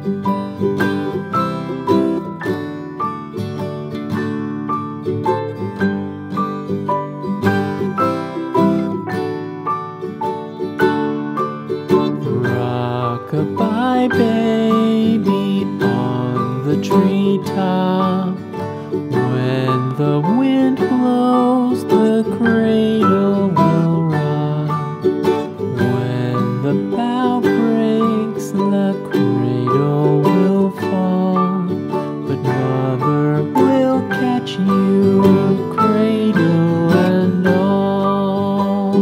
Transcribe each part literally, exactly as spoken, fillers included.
Rock-a-bye baby on the treetop. When the wind blows, the cradle will rock. When the bough breaks, the cradle will fall. But mother will catch you, cradle and all.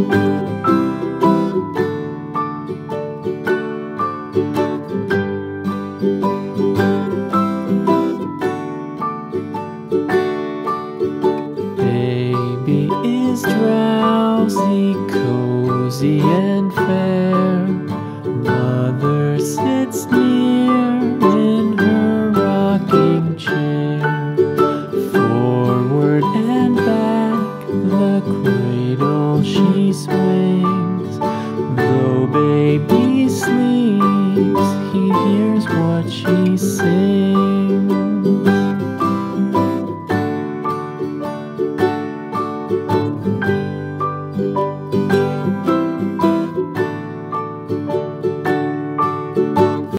Baby is drowsy, cozy and fair. Mother sits near in her rocking chair. Forward and back the cradle she swings. Though baby sleeps, he hears what she sings.